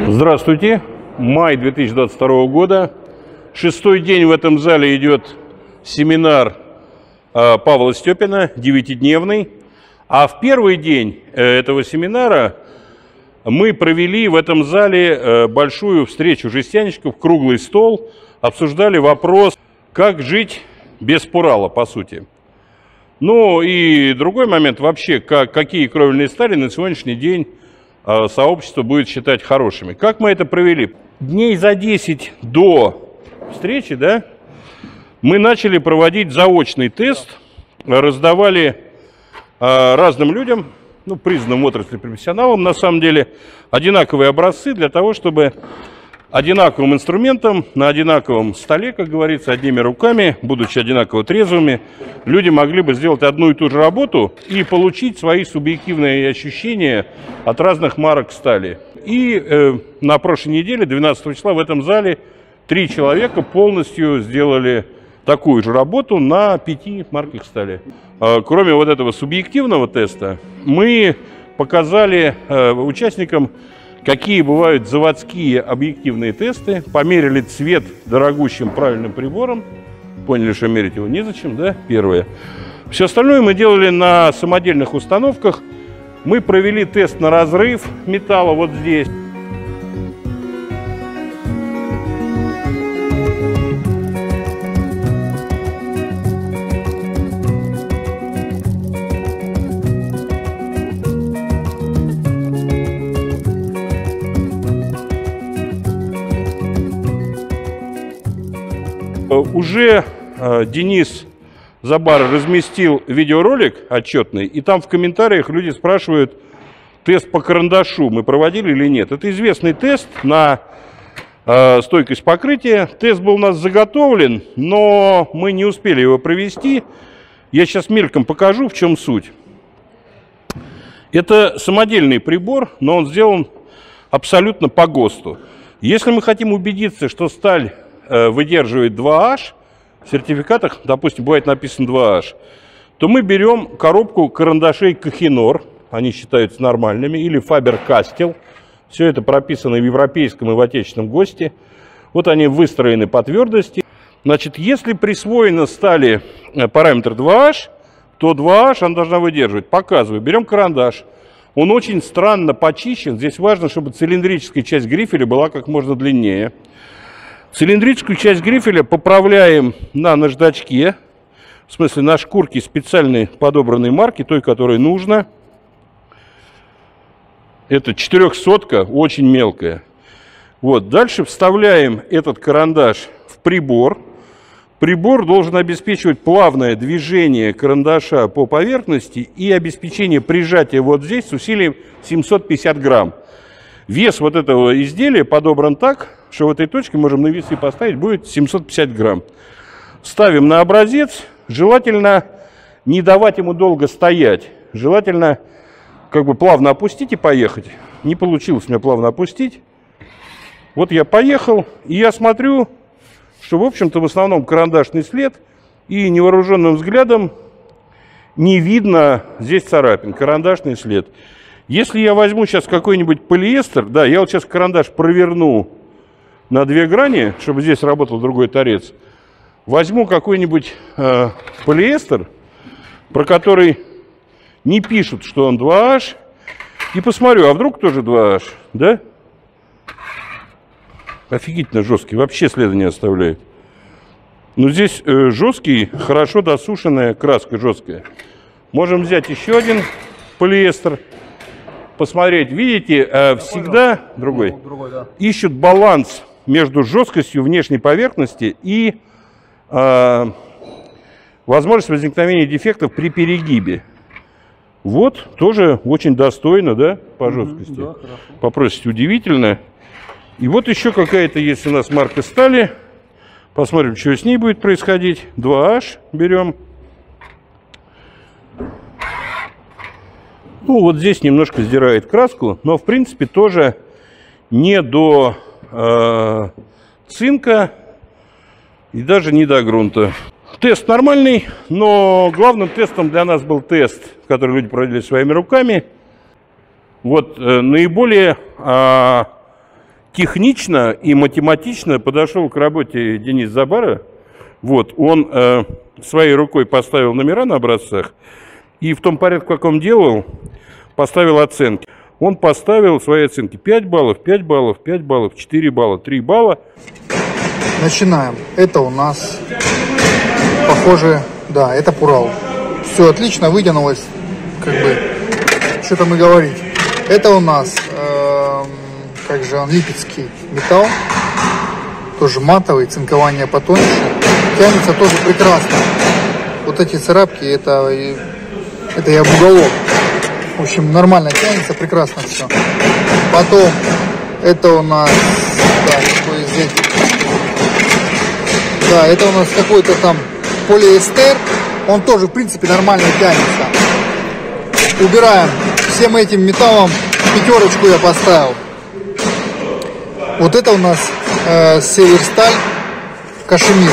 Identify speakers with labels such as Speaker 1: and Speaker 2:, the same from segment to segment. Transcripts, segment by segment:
Speaker 1: Здравствуйте. Май 2022 года. Шестой день в этом зале идет семинар Павла Степина, 9-дневный. А в первый день этого семинара мы провели в этом зале большую встречу жестянщиков, круглый стол, обсуждали вопрос, как жить без Урала, по сути. Ну и другой момент вообще, какие кровельные стали на сегодняшний день сообщество будет считать хорошими. Как мы это провели? Дней за 10 до встречи, да, мы начали проводить заочный тест, раздавали разным людям, ну, признанным в отрасли профессионалам, на самом деле, одинаковые образцы для того, чтобы одинаковым инструментом, на одинаковом столе, как говорится, одними руками, будучи одинаково трезвыми, люди могли бы сделать одну и ту же работу и получить свои субъективные ощущения от разных марок стали. И на прошлой неделе, 12 числа, в этом зале 3 человека полностью сделали такую же работу на 5 марках стали. Кроме вот этого субъективного теста, мы показали участникам, какие бывают заводские объективные тесты, померили цвет дорогущим правильным прибором, поняли, что мерить его незачем, да, первое. Все остальное мы делали на самодельных установках. Мы провели тест на разрыв металла вот здесь. Уже Денис Забар разместил видеоролик отчетный, и там в комментариях люди спрашивают, тест по карандашу мы проводили или нет. Это известный тест на стойкость покрытия. Тест был у нас заготовлен, но мы не успели его провести. Я сейчас мельком покажу, в чем суть. Это самодельный прибор, но он сделан абсолютно по ГОСТу. Если мы хотим убедиться, что сталь выдерживает 2H, в сертификатах, допустим, бывает написано 2H, то мы берем коробку карандашей Kohinoor, они считаются нормальными, или Faber-Castell. Все это прописано в европейском и в отечественном ГОСТе. Вот они выстроены по твердости. Значит, если присвоено стали параметр 2H, то 2H она должна выдерживать. Показываю. Берем карандаш. Он очень странно почищен. Здесь важно, чтобы цилиндрическая часть грифеля была как можно длиннее. Цилиндрическую часть грифеля поправляем на наждачке, в смысле на шкурке специальной подобранной марки, той, которой нужно. Это 400-ка, очень мелкая. Вот, дальше вставляем этот карандаш в прибор. Прибор должен обеспечивать плавное движение карандаша по поверхности и обеспечение прижатия вот здесь с усилием 750 грамм. Вес вот этого изделия подобран так, что в этой точке можем на весы поставить, будет 750 грамм. Ставим на образец. Желательно не давать ему долго стоять. Желательно как бы плавно опустить и поехать. Не получилось у меня плавно опустить. Вот я поехал, и я смотрю, что, в общем-то, в основном карандашный след, и невооруженным взглядом не видно здесь царапин, карандашный след. Если я возьму сейчас какой-нибудь полиэстер, да, я вот сейчас карандаш проверну на 2 грани, чтобы здесь работал другой торец, возьму какой-нибудь полиэстер, про который не пишут, что он 2H, и посмотрю, а вдруг тоже 2H, да? Офигительно жесткий, вообще следа не оставляет. Но здесь жесткий, хорошо досушенная краска жесткая. Можем взять еще один полиэстер. Посмотреть, видите, всегда другой, да, ищут баланс между жесткостью внешней поверхности и возможность возникновения дефектов при перегибе. Вот, тоже очень достойно, да, по жесткости. Да, по прочности удивительно. И вот еще какая-то есть у нас марка стали. Посмотрим, что с ней будет происходить. 2H берем. Ну, вот здесь немножко сдирает краску, но, в принципе, тоже не до цинка и даже не до грунта. Тест нормальный, но главным тестом для нас был тест, который люди проводили своими руками. Вот наиболее технично и математично подошел к работе Денис Забара. Вот, он своей рукой поставил номера на образцах и в том порядке, как он делал, поставил оценки. Он поставил свои оценки 5 баллов, 5 баллов, 5 баллов, 4 балла, 3 балла.
Speaker 2: Начинаем. Это у нас, похоже, да, это Пурал. Все отлично, вытянулось, как бы, что там и говорить. Это у нас, как же он, липецкий металл, тоже матовый, цинкование потоньше. Тянется тоже прекрасно. Вот эти царапки, это я об уголок. В общем, нормально тянется, прекрасно все. Потом, это у нас, да, какой здесь. Да, это у нас какой-то там полиэстер. Он тоже, в принципе, нормально тянется. Убираем. Всем этим металлом 5 я поставил. Вот это у нас Северсталь Кашемир.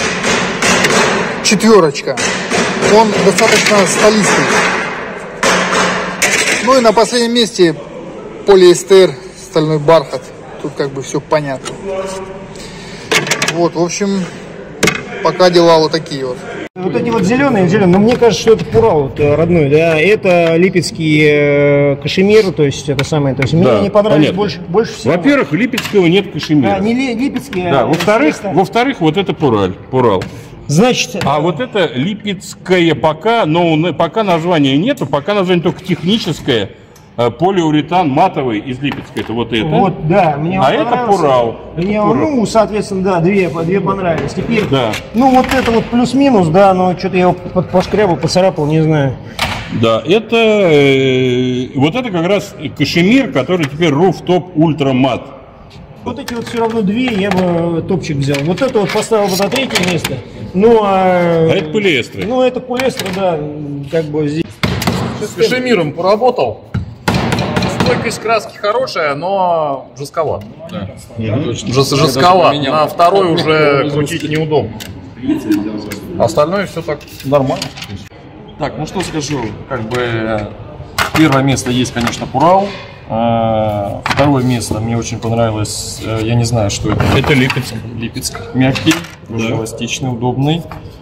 Speaker 2: 4. Он достаточно сталистый. Ну и на последнем месте полиэстер, стальной бархат. Тут как бы все понятно. Вот, в общем, пока дела вот такие вот.
Speaker 3: Вот эти вот зеленые, но мне кажется, что это Пурал вот, родной, да, это липецкий Кашемир, то есть это самое, то есть мне не понравилось больше всего.
Speaker 1: Во-первых, липецкого нет Кашемира.
Speaker 3: Да, не липецкий,
Speaker 1: да, во-вторых, вот это Пурал.
Speaker 3: Значит,
Speaker 1: а вот это липецкое пока, но пока названия нету, пока название только техническое. Полиуретан матовый из Липецка, это вот это.
Speaker 3: Вот, да, мне он
Speaker 1: это Пурал.
Speaker 3: Мне, ну, соответственно, да, две понравились. Теперь,
Speaker 1: да.
Speaker 3: Ну, вот это вот плюс-минус, да, но что-то я его пошкрябал, поцарапал, не знаю.
Speaker 1: Да, это, вот это как раз Кашемир, который теперь Rooftop Ultra Matte.
Speaker 3: Вот эти вот все равно две я бы топчик взял. Вот это вот поставил бы на 3-е место. Ну, а
Speaker 1: это полиэстры.
Speaker 3: Ну, это полиэстры, да, как бы здесь.
Speaker 4: С Кашемиром поработал. Стойкость краски хорошая, но жестковат. Да. Жестковат. На второй уже крутить неудобно. Остальное все так нормально.
Speaker 5: Так, ну что скажу, как бы первое место есть, конечно, Пурал. Второе место мне очень понравилось, я не знаю, что это.
Speaker 1: Это Липецк.
Speaker 5: Липецк, мягкий, очень эластичный, удобный.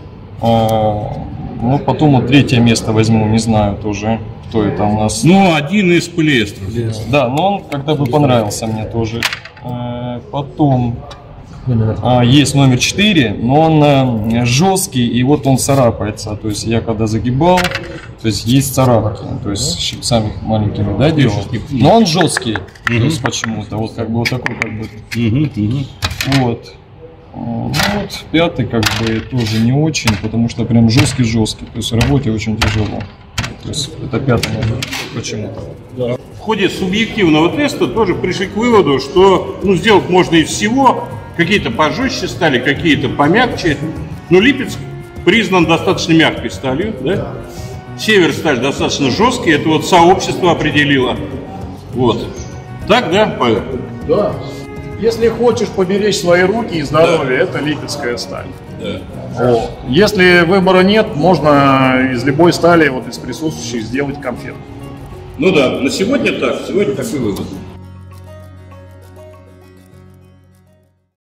Speaker 5: Ну, потом вот 3-е место возьму, не знаю тоже, кто это у нас.
Speaker 1: Ну, один из полиэстров.
Speaker 5: Да, но он когда бы понравился мне тоже. Потом есть номер 4, но он жесткий, и вот он царапается. То есть я когда загибал, то есть царапки, то есть щипцами маленькими, да, делал. Но он жесткий, то есть почему-то, вот как бы вот такой как бы. Вот. Ну вот 5-й как бы тоже не очень, потому что прям жесткий, то есть в работе очень тяжело. То есть это 5-й номер почему-то.
Speaker 1: Да. В ходе субъективного теста тоже пришли к выводу, что сделать можно из всего. Какие-то пожестче стали, какие-то помягче. Но Липецк признан достаточно мягкой сталью, да? Северсталь достаточно жесткий, это вот сообщество определило. Вот. Так, да, Павел?
Speaker 4: Да. Если хочешь поберечь свои руки и здоровье, это липецкая сталь. Да. Если выбора нет, можно из любой стали, вот из присутствующих, сделать конфету.
Speaker 1: Ну да, на сегодня так, сегодня такой вывод.